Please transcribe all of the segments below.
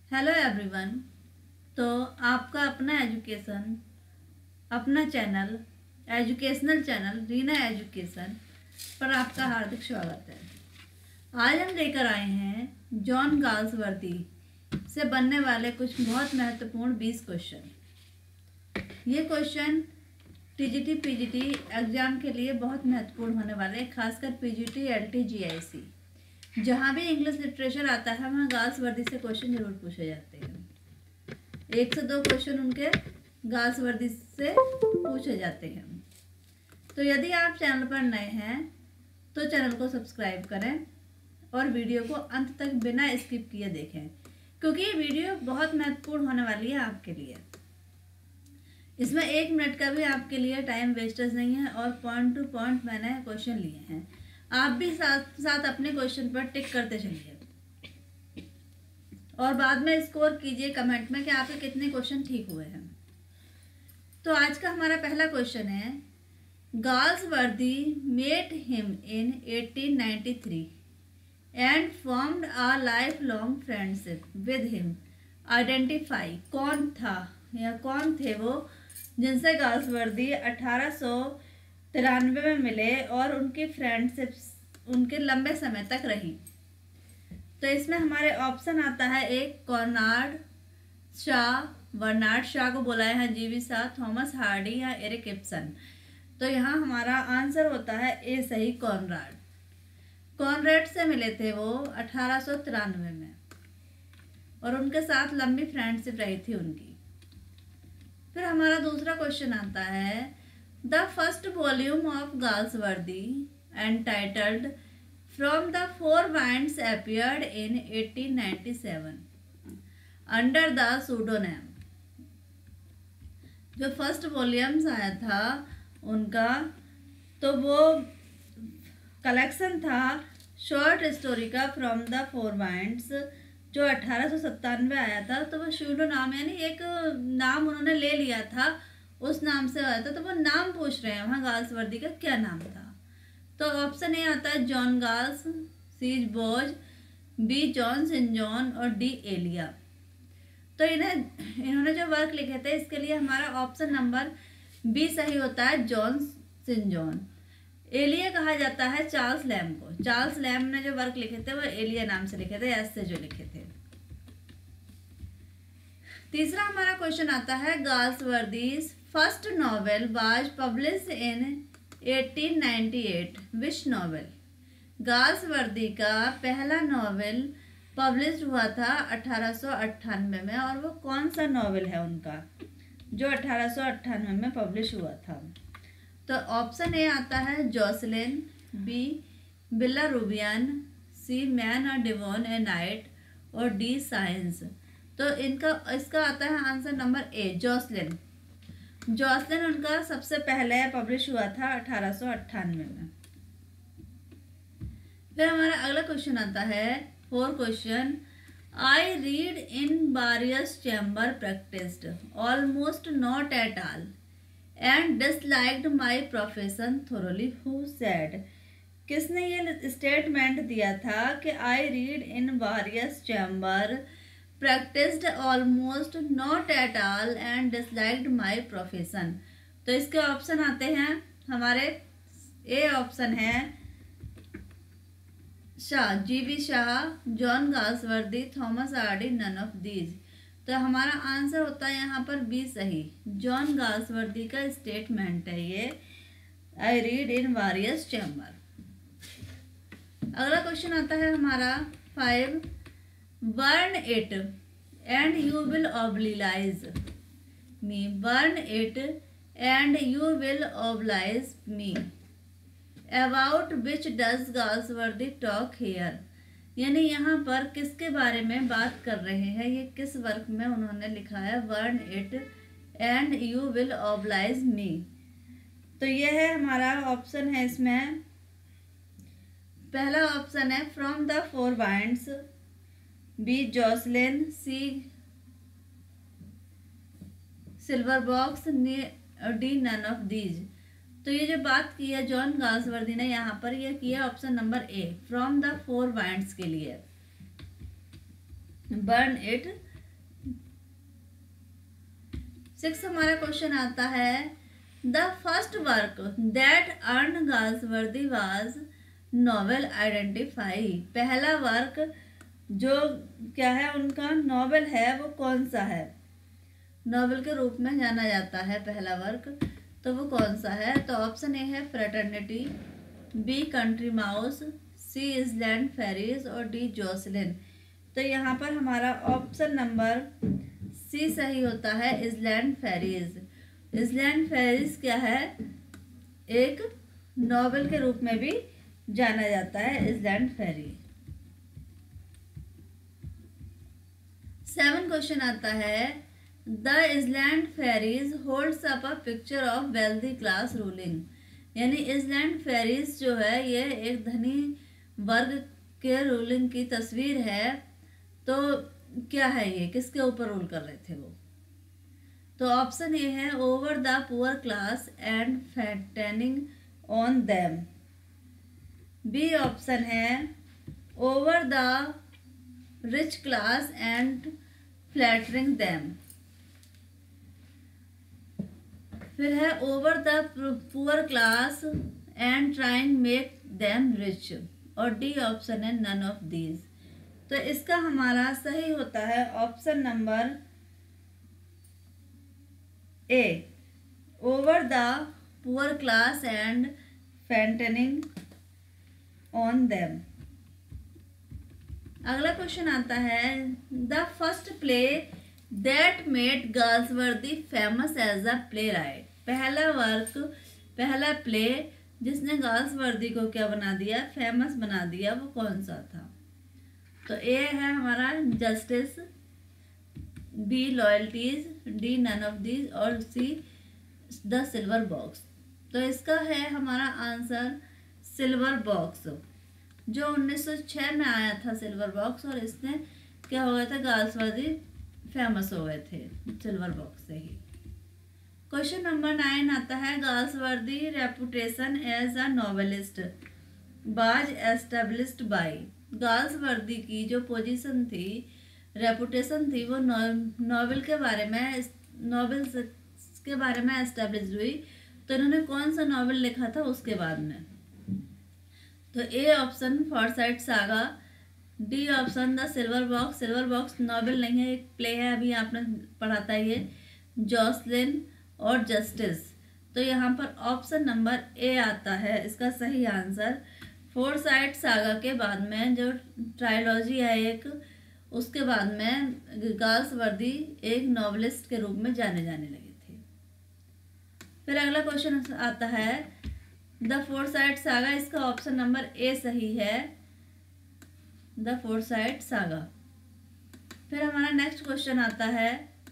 Hello everyone. तो आपका अपना channel educational channel Reena education पर आपका हार्दिक स्वागत है। आज हम लेकर आए हैं जॉन गाल्सवर्दी से बनने वाले कुछ बहुत महत्वपूर्ण 20 क्वेश्चन। ये क्वेश्चन टीजीटी पीजीटी एग्जाम के लिए बहुत महत्वपूर्ण होने वाले हैं, खासकर पीजीटी एलटी जीआईसी। जहाँ भी इंग्लिश लिटरेचर आता है वहाँ गाल्सवर्दी से क्वेश्चन जरूर पूछे जाते हैं। 1 से 2 क्वेश्चन उनके गाल्सवर्दी से पूछे जाते हैं। तो यदि आप चैनल पर नए हैं तो चैनल को सब्सक्राइब करें और वीडियो को अंत तक बिना स्किप किए देखें, क्योंकि ये वीडियो बहुत महत्वपूर्ण होने वाली है आपके लिए। इसमें 1 मिनट का भी आपके लिए टाइम वेस्टेज नहीं है और पॉइंट टू पॉइंट मैंने क्वेश्चन लिए हैं। आप भी साथ साथ अपने क्वेश्चन पर टिक करते चलिए और बाद में स्कोर कीजिए कमेंट में कि आपके कितने क्वेश्चन ठीक हुए हैं। तो आज का हमारा पहला क्वेश्चन है, Galsworthy met him in 1893 and formed a life long friendship with him. Identify. कौन था या कौन थे वो जिनसे गाल्सवर्दी 1893 में मिले और उनकी फ्रेंडशिप उनके लंबे समय तक रही। तो इसमें हमारे ऑप्शन आता है, एक कॉर्नार्ड शा, बर्नार्ड शा को बुलाया है जीवी शाह, थॉमस हार्डी या एरिक इब्सन। तो यहाँ हमारा आंसर होता है ए सही, कॉर्नराड। कॉर्नराड से मिले थे वो 1893 में और उनके साथ लंबी फ्रेंडशिप रही थी उनकी। फिर हमारा दूसरा क्वेश्चन आता है, the first volume of Galsworthy entitled from the four winds appeared in 1897 under the pseudonym. जो फर्स्ट वॉल्यूम्स आया था उनका, तो वो कलेक्शन था शॉर्ट स्टोरी का फ्रॉम द फोर वाइंड्स, जो 1897 आया था। तो वो शूडो नाम यानी एक नाम उन्होंने ले लिया था, उस नाम से आया था। तो वो नाम पूछ रहे हैं वहाँ गाल्सवर्दी का क्या नाम था। तो ऑप्शन ए आता है John Gals, C Boz, B John Saint John और डी एलिया। तो इन्होंने जो वर्क लिखे थे इसके लिए हमारा ऑप्शन नंबर बी सही होता है, जॉन सेंट जॉन। एलिया कहा जाता है चार्ल्स लैम को। चार्ल्स लैम ने जो वर्क लिखे थे वो एलिया नाम से लिखे थे, एस से जो लिखे थे। तीसरा हमारा क्वेश्चन आता है, Galsworthy's first novel was published in 1898 which novel. Galsworthy का पहला नॉवेल पब्लिश हुआ था 1898 में, और वो कौन सा नॉवेल है उनका जो 1898 में पब्लिश हुआ था। तो ऑप्शन ए आता है Jocelyn, B Villa Rubein, C man और डिवोन ए नाइट और डी साइंस। तो इसका आता है answer number A, Jocelyn. Jocelyn उनका सबसे पहले पब्लिश हुआ था 1898 में। फिर हमारा अगला क्वेश्चन आता है, 4 question, I read in various chamber practised almost not at all and disliked my profession thoroughly who said. किसने ये स्टेटमेंट दिया था कि I read in various chamber practised almost not at all and disliked my profession. तो इसके option आते हैं हमारे, ए ऑप्शन है Shaw, GB Shaw, John Galsworthy, Thomas Hardy, none of these. तो हमारा आंसर होता है यहाँ पर बी सही, जॉन गाल्सवर्दी का स्टेटमेंट है ये, I read in various chamber. अगला क्वेश्चन आता है हमारा 5, burn it and you will oblige me. Burn it and you will oblige me, about which does Galsworthy talk here. यानी यहाँ पर किसके बारे में बात कर रहे हैं, ये किस वर्क में उन्होंने लिखा है, burn it and you will oblige me. तो ये है हमारा ऑप्शन है, इसमें पहला ऑप्शन है from the four winds, B Jocelyn, C silver box, D none of these. तो ये जो बात की है जॉन गाल्सवर्दी ने यहाँ पर, ये किया option number A, from the four winds के लिए, बर्न इट 6 हमारा क्वेश्चन आता है, the first work that earn Galsworthy was novel identify. पहला वर्क जो क्या है उनका नॉवेल है वो कौन सा है, नॉवेल के रूप में जाना जाता है पहला वर्क, तो वो कौन सा है। तो ऑप्शन ए है fraternity, B country mouse, C island Pharisees और डी जोसलिन। तो यहाँ पर हमारा ऑप्शन नंबर सी सही होता है, इजलैंड फेरीज। इजलैंड फेरीज क्या है, एक नॉवेल के रूप में भी जाना जाता है इजलैंड फेरी। 7 क्वेश्चन आता है, the island Pharisees holds up a picture of wealthy class ruling. यानी इजलैंड फेरीज जो है ये एक धनी वर्ग के रूलिंग की तस्वीर है। तो क्या है ये, किसके ऊपर रूल कर रहे थे वो। तो ऑप्शन ए है over the poor class and fattening on them. B option है over the rich class and flattering them. फिर है over the poor class and trying make them rich. और डी ऑप्शन है नन ऑफ दीज। तो इसका हमारा सही होता है option number A, over the poor class and fattening on them. अगला क्वेश्चन आता है, the first play that made Galsworthy famous as a play right. पहला वर्क, पहला प्ले जिसने गाल्सवर्दी को क्या बना दिया, फेमस बना दिया, वो कौन सा था। तो ए है हमारा justice, B loyalties, D none of these और सी द सिल्वर बॉक्स। तो इसका है हमारा आंसर सिल्वर बॉक्स, जो 1906 में आया था सिल्वर बॉक्स। और इसने क्या हो गया था, गाल्सवर्दी फेमस हो गए थे सिल्वर बॉक्स से ही। क्वेश्चन नंबर 9 आता है, Galsworthy reputation as a novelist was established by. Galsworthy की जो पोजीशन थी, रेपुटेशन थी, वो नॉवेल के बारे में, नॉवेल के बारे में एस्टेब्लिश हुई। तो इन्होंने कौन सा नॉवेल लिखा था उसके बाद में। तो A option Forsyte saga, D option the silver box. Silver box novel नहीं है, एक प्ले है, अभी आपने पढ़ा था ये, जॉसलिन और जस्टिस। तो यहाँ पर ऑप्शन नंबर ए आता है इसका सही आंसर। फोरसाइट सागा के बाद में जो ट्रायलॉजी है एक, उसके बाद में गाल्सवर्दी एक नॉवेलिस्ट के रूप में जाने लगे थे। फिर अगला क्वेश्चन आता है, द फोरसाइट सागा। इसका ऑप्शन नंबर ए सही है, द फोरसाइट सागा। फिर हमारा नेक्स्ट क्वेश्चन आता है,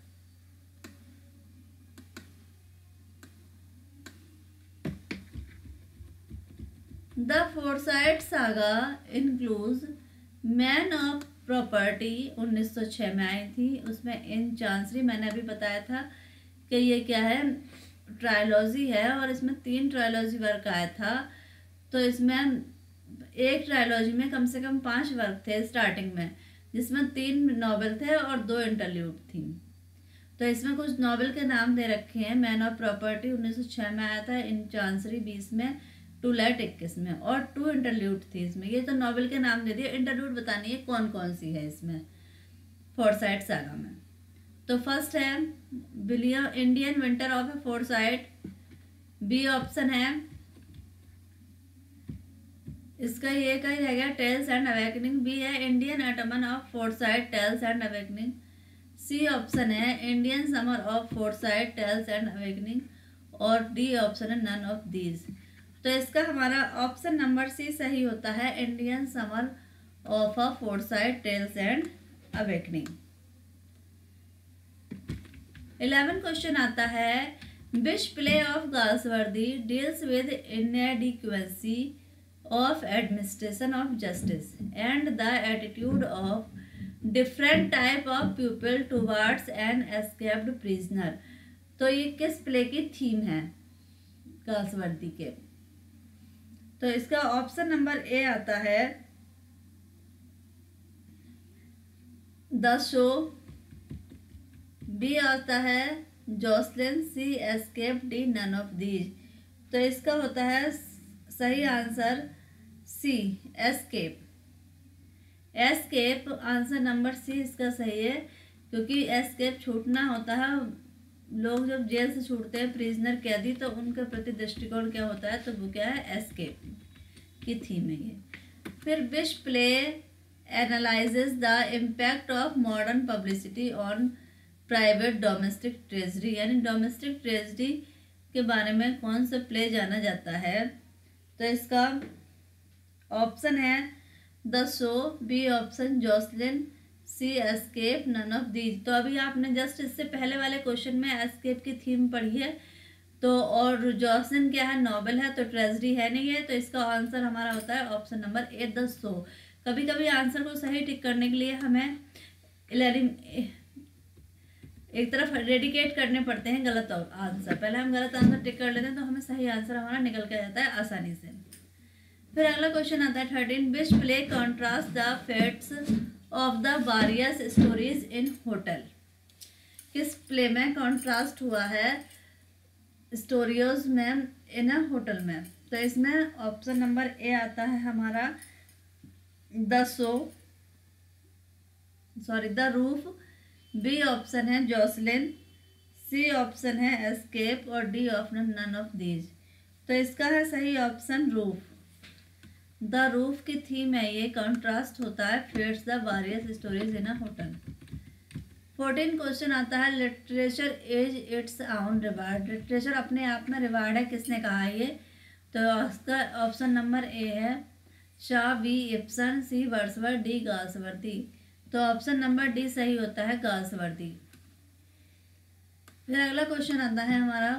the Forsyte saga includes man of property 1906 में आई थी। उसमें इन चांसरी, मैंने अभी बताया था कि ये क्या है, ट्रायलॉजी है और इसमें 3 ट्रायलॉजी वर्क आया था। तो इसमें एक ट्रायलॉजी में कम से कम 5 वर्क थे स्टार्टिंग में, जिसमें 3 नॉवेल थे और 2 इंटरल्यूड थी। तो इसमें कुछ नॉवेल के नाम दे रखे हैं, मैन ऑफ प्रॉपर्टी 1906 में आया था, इन चांसरी 20 में, टू लाइट 21 में, और 2 इंटरल्यूड थी इसमें। ये तो नॉवेल के नाम दे दिए, इंटरल्यूड बतानी है कौन कौन सी है इसमें फोरसाइट सागा में। तो फर्स्ट है William Indian winter of a Forsyte, B option है इसका, ये का ही रह गया टेल्स एंड अवेकनिंग। बी है Indian autumn of Forsyte tales and awakening. C option है Indian summer of Forsyte tales and awakening. और डी ऑप्शन है नन ऑफ दीज। तो इसका हमारा ऑप्शन नंबर सी सही होता है, Indian summer of a Forsyte tales and awakening. 11 क्वेश्चन आता है, विच play of Galsworthy deals with inadequacy of administration of justice and the attitude of different type of people towards an escaped prisoner. तो ये किस play की theme है Galsworthy के। तो इसका ऑप्शन नंबर ए आता है द शो, बी आता है Jocelyn, C escape, D none of these. तो इसका होता है सही answer C escape. Escape answer number C इसका सही है, क्योंकि एस्केप छूटना होता है। लोग जब जेल से छूटते हैं प्रिजनर कैदी, तो उनके प्रति दृष्टिकोण क्या होता है, तो वो क्या है, एस्केप की थीम है ये। फिर which play analyses the impact of modern publicity on private domestic treasury, यानी डोमेस्टिक ट्रेजरी के बारे में कौन सा प्ले जाना जाता है। तो इसका ऑप्शन है the show, B option Jocelyn, C escape, none of these. तो अभी आपने जस्ट इससे पहले वाले क्वेश्चन में एस्केप की थीम पढ़ी है, तो और जॉसलिन क्या है, नॉवेल है, तो ट्रेजडी है नहीं है। तो इसका आंसर हमारा होता है option number A the show. कभी कभी आंसर को सही टिक करने के लिए हमें एक तरफ डेडिकेट करने पड़ते हैं गलत आंसर। पहले हम गलत आंसर टिक कर लेते हैं, तो हमें सही आंसर हमारा निकल के जाता है आसानी से। फिर अगला क्वेश्चन आता है 13, which play contrast the fates of the various stories in hotel. किस प्ले में कॉन्ट्रास्ट हुआ है स्टोरीज में इन होटल में। तो इसमें ऑप्शन नंबर ए आता है हमारा द रूफ, बी ऑप्शन है जॉसलिन, सी ऑप्शन है एस्केप, और D option none of these. तो इसका है सही ऑप्शन रूफ। द रूफ की थीम है ये, कॉन्ट्रास्ट होता है fates the various stories in a hotel. 14 क्वेश्चन आता है literature is its own reward. Literature अपने आप में रिवार्ड है, किसने कहा है ये। तो इसका ऑप्शन नंबर ए है Shaw, B Ibsen, C Wordsworth, D Galsworthy. तो ऑप्शन नंबर डी सही होता है, गाल्सवर्दी। फिर अगला क्वेश्चन आता है हमारा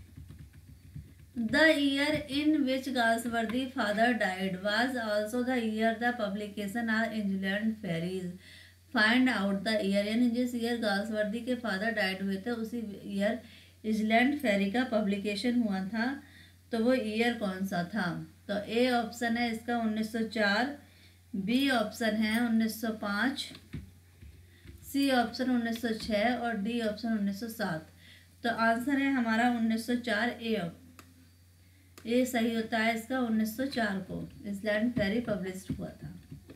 the year in which Galsworthy father died was also the year the publication are England Pharisees. Find out the year, यानी जिस ईयर गाल्सवर्दी के फादर डाइड हुए थे उसी ईयर इंग्लैंड फेरी का पब्लिकेशन हुआ था। तो वो ईयर कौन सा था। तो ए ऑप्शन है इसका 1904, बी ऑप्शन है 1905, सी ऑप्शन 1906 और डी ऑप्शन 1907। तो आंसर है हमारा 1904, ए सही होता है इसका। 1904 को इंग्लैंड फेरी पब्लिश हुआ था।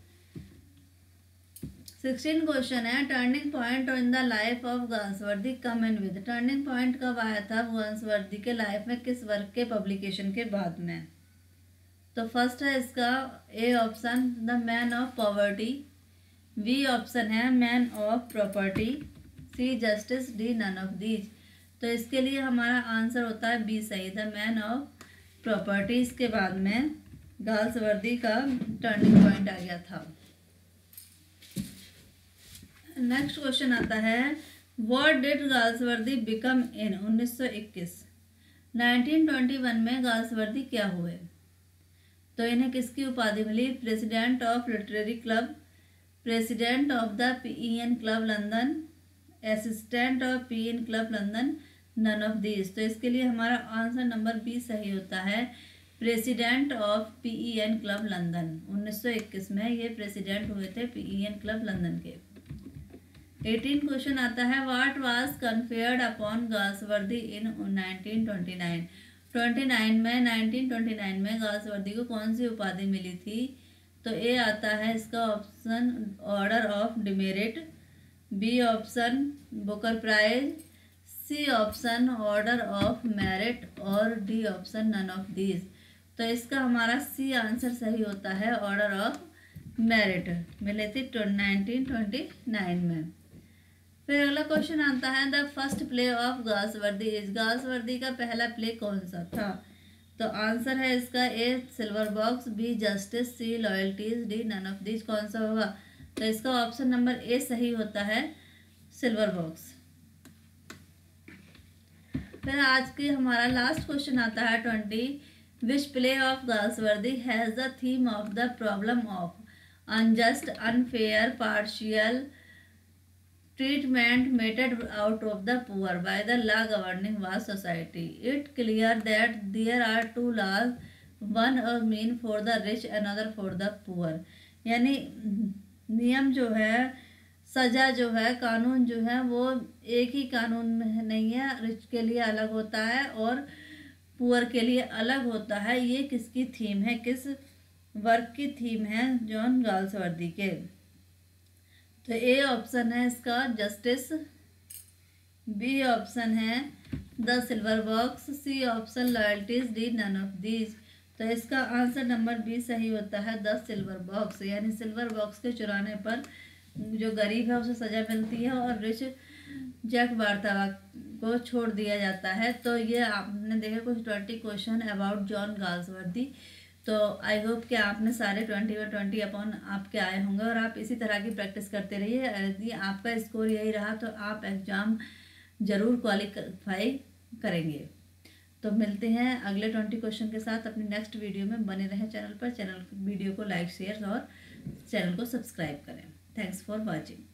16 क्वेश्चन है turning point in the life of Galsworthy come in with. Turning point कब आया था गाल्सवर्दी के लाइफ में, किस वर्क के पब्लिकेशन के बाद में। तो फर्स्ट है इसका A option the man of poverty, B option है man of property, C justice, D none of these. तो इसके लिए हमारा आंसर होता है बी सही, द मैन ऑफ प्रॉपर्टीज के बाद में गाल्सवर्दी का टर्निंग पॉइंट आ गया था। नेक्स्ट क्वेश्चन आता है what did Galsworthy become in 1921। 1921 में गाल्सवर्दी क्या हुए। तो इन्हें किसकी उपाधि मिली, president of literary club, president of the PEN club London, assistant of PEN club London, none of this. तो इसके लिए हमारा आंसर नंबर बी सही होता है, president of PEN club London. 1921 में ये प्रेसिडेंट हुए थे पीईएन क्लब लंदन के। 18 क्वेश्चन आता है what was conferred upon Galsworthy in 1929। 1929 में गाल्सवर्दी को कौन सी उपाधि मिली थी। तो ए आता है इसका option order of demerit, B option Booker prize, C option order of merit और D option none of these. तो इसका हमारा सी आंसर सही होता है, ऑर्डर ऑफ मेरिट मिले थे 1929 में। फिर अगला क्वेश्चन आता है the first play of Galsworthy is. Galsworthy का पहला प्ले कौन सा था। तो आंसर है इसका A silver box, B justice, C loyalties, D none of these. कौन सा होगा। तो इसका ऑप्शन नंबर ए सही होता है, सिल्वर बॉक्स। फिर आज की हमारा लास्ट क्वेश्चन आता है 20 which play of Galsworthy has the theme of the problem of unjust, unfair, partial treatment meted out of the poor by the law governing vast society. It clear that there are two laws, one mean for the rich, another for the poor. यानी नियम जो है सज़ा जो है, कानून जो है वो एक ही कानून नहीं है, रिच के लिए अलग होता है और पुअर के लिए अलग होता है। ये किसकी थीम है, किस वर्क की थीम है, जॉन गाल्सवर्दी के। तो ए ऑप्शन है इसका जस्टिस, बी ऑप्शन है the silver box, C option loyalties, D none of these. तो इसका आंसर नंबर बी सही होता है, द सिल्वर बॉक्स। यानी सिल्वर बॉक्स के चुराने पर जो गरीब है उसे सज़ा मिलती है और रिच जैक बार्थवा को छोड़ दिया जाता है। तो ये आपने देखे कुछ 20 क्वेश्चन अबाउट जॉन गाल्सवर्दी। तो आई होप कि आपने सारे 20/20 अपॉन आपके आए होंगे और आप इसी तरह की प्रैक्टिस करते रहिए। यदि आपका स्कोर यही रहा तो आप एग्ज़ाम ज़रूर क्वालिफाई करेंगे। तो मिलते हैं अगले 20 क्वेश्चन के साथ अपनी नेक्स्ट वीडियो में। बने रहें चैनल पर, वीडियो को लाइक शेयर और चैनल को सब्सक्राइब करें। Thanks for watching.